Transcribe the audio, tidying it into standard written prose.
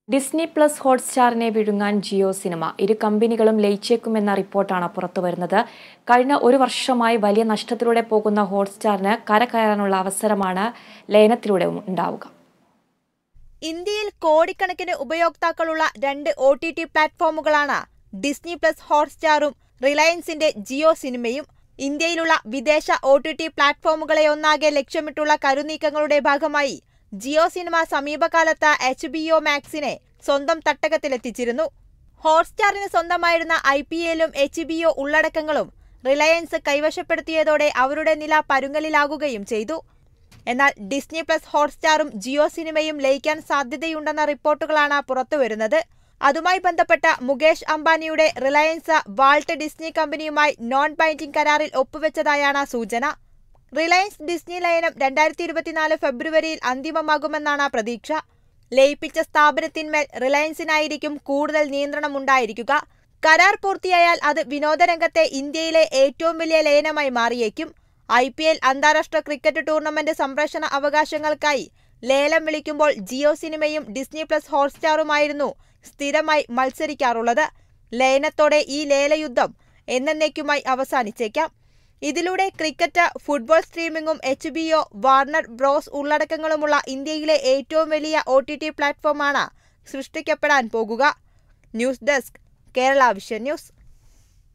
Disney plus ഹോട്ട്സ്റ്റാറിനെ വിഴുങ്ങാൻ Jio cinema ഇരു കമ്പനികളും ലയിച്ചേക്കുമെന്ന റിപ്പോർട്ടാണ് പുറത്തുവരുന്നത്. കഴിഞ്ഞ ഒരു വർഷമായി വലിയ നഷ്ടത്തിലൂടെ പോകുന്ന ഹോട്ട്സ്റ്റാറിന് കരകയറാനുള്ള അവസരമാണ് ലയനത്തിലൂടെ ഉണ്ടാവുക. ഇന്ത്യയിൽ കോടിക്കണക്കിന് ഉപയോക്താക്കളുള്ള രണ്ട് OTT പ്ലാറ്റ്ഫോമുകളാണ് ഡിസ്നി പ്ലസ് ഹോട്ട്സ്റ്റാറും റിലയൻസിന്റെ ജിയോ സിനിമയും. ഇന്ത്യയിലുള്ള വിദേശ OTT പ്ലാറ്റ്ഫോമുകളെ ഒന്നാകെ ലക്ഷ്യമിട്ടുള്ള കരുനീക്കങ്ങളുടെ ഭാഗമായി ജിയോ സിനിമ സമീപകാലത്ത് HBO മാക്സിനെ സ്വന്തം തട്ടകത്തിലെത്തിച്ചിരുന്നു. ഹോട്ട്സ്റ്റാറിന് സ്വന്തമായിരുന്ന IPLഉം HBO ഉള്ളടക്കങ്ങളും റിലയൻസ് കൈവശപ്പെടുത്തിയതോടെ അവരുടെ നില പരുങ്ങലിലാകുകയും ചെയ്തു. എന്നാൽ ഡിസ്നി പ്ലസ് ഹോട്ട്സ്റ്റാറും ജിയോ സിനിമയും ലയിക്കാൻ സാധ്യതയുണ്ടെന്ന റിപ്പോർട്ടുകളാണ് പുറത്തുവരുന്നത്. അതുമായി ബന്ധപ്പെട്ട മുകേഷ് അംബാനിയുടെ റിലയൻസ് വാൾട്ട് ഡിസ്നി കമ്പനിയുമായി നോൺ ബൈൻഡിംഗ് കരാറിൽ ഒപ്പുവെച്ചതായാണ് സൂചന. റിലയൻസ് ഡിസ്നി ലയനം 2024 ഫെബ്രുവരിയിൽ അന്തിമമാകുമെന്നാണ് പ്രതീക്ഷ. ലയിപ്പിച്ച സ്ഥാപനത്തിന്മേൽ റിലയൻസിനായിരിക്കും കൂടുതൽ നിയന്ത്രണമുണ്ടായിരിക്കുക. കരാർ പൂർത്തിയായാൽ അത് വിനോദരംഗത്തെ ഇന്ത്യയിലെ ഏറ്റവും വലിയ ലയനമായി മാറിയേക്കും. IPL അന്താരാഷ്ട്ര ക്രിക്കറ്റ് ടൂർണമെന്റ് സംപ്രേഷണ അവകാശങ്ങൾക്കായി ലേലം വിളിക്കുമ്പോൾ ജിയോ സിനിമയും ഡിസ്നി പ്ലസ് ഹോട്ട്സ്റ്റാറുമായിരുന്നു സ്ഥിരമായി മത്സരിക്കാറുള്ളത്. ലയനത്തോടെ ഈ ലേലയുദ്ധം എന്നേക്കുമായി അവസാനിച്ചേക്കാം. ഇതിലൂടെ ക്രിക്കറ്റ്, ഫുട്ബോൾ സ്ട്രീമിംഗും HBO, വാർണർ ബ്രോസ് ഉള്ളടക്കങ്ങളുമുള്ള ഇന്ത്യയിലെ ഏറ്റവും വലിയ OTT പ്ലാറ്റ്ഫോമാണ് സൃഷ്ടിക്കപ്പെടാൻ പോകുക. News desk, Kerala vision news.